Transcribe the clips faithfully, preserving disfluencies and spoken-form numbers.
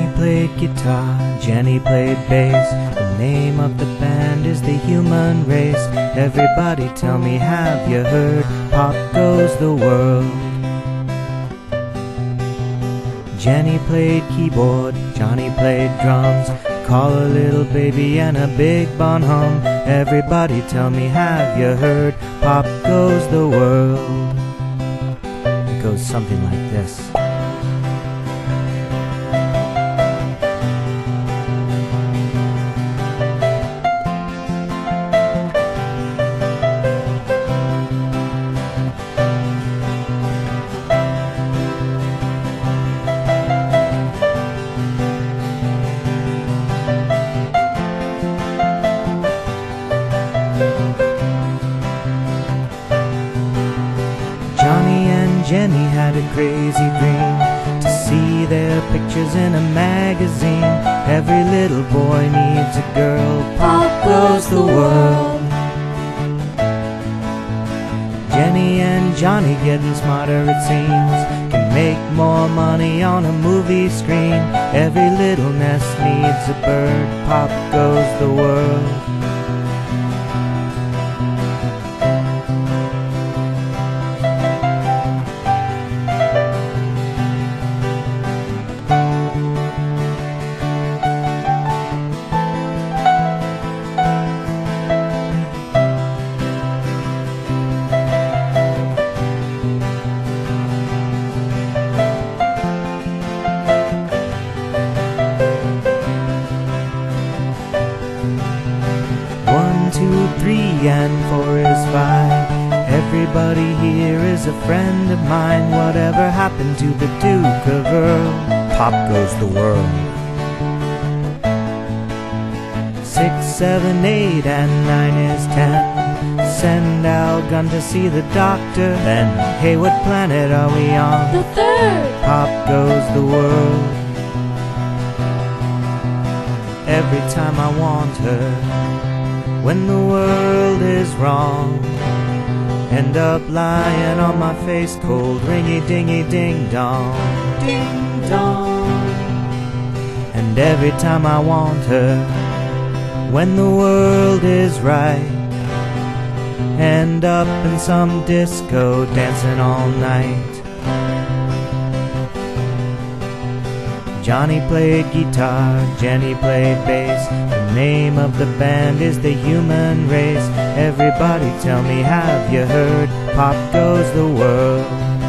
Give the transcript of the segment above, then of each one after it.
played guitar, Jenny played bass. The name of the band is the Human Race. Everybody tell me, have you heard? Pop goes the world. Jenny played keyboard, Johnny played drums. Call a little baby and a big bonham. Everybody tell me, have you heard? Pop goes the world. It goes something like this. Johnny and Jenny had a crazy dream to see their pictures in a magazine. Every little boy needs a girl. Pop goes the world. Jenny and Johnny, getting smarter it seems, can make more money on a movie screen. Every little nest needs a bird. Pop goes the world. Two, three, and four is five. Everybody here is a friend of mine. Whatever happened to the Duke of Earl? Pop goes the world. Six, seven, eight, and nine is ten. Send Al Gunn to see the doctor. Then, hey, what planet are we on? The third. Pop goes the world. Every time I want her, when the world is wrong, end up lying on my face cold, ringy dingy ding dong, ding dong. And every time I want her, when the world is right, end up in some disco dancing all night. Johnny played guitar, Jenny played bass. The name of the band is the Human Race. Everybody tell me, have you heard? Pop goes the world.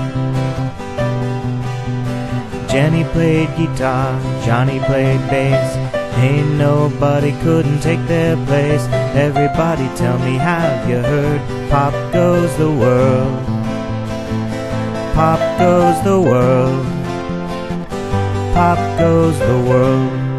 Jenny played guitar, Johnny played bass. Ain't nobody couldn't take their place. Everybody tell me, have you heard? Pop goes the world. Pop goes the world. Pop goes the world.